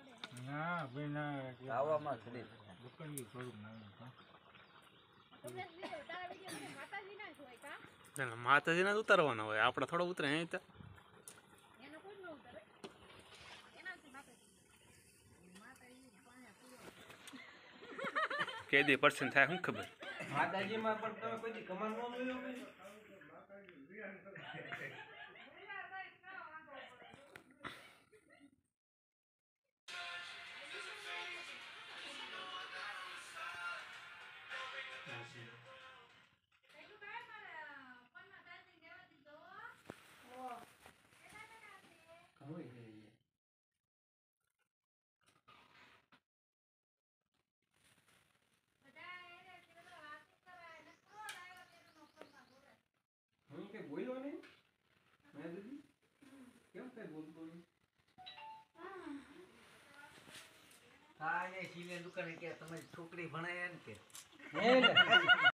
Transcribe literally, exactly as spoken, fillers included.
ના બેના આવામાં સુધી દુકાનની થોડુંક નાનું માતાજીના જ ઉતારવાના હોય, આપણે થોડો ઉતરે અહીં તો. કેદી પર્સન્ટ થાય શું ખબર. માતાજીમાં પણ તમે કોઈ દી કમાન ન જોયો કોઈ? હું કઈ બોલ્યો નહીં મેં દીદી કેમ કઈ બોલતો નહીં? હા ને સીલે દુકાને કે તમે છોકરી ભણાયા ને કે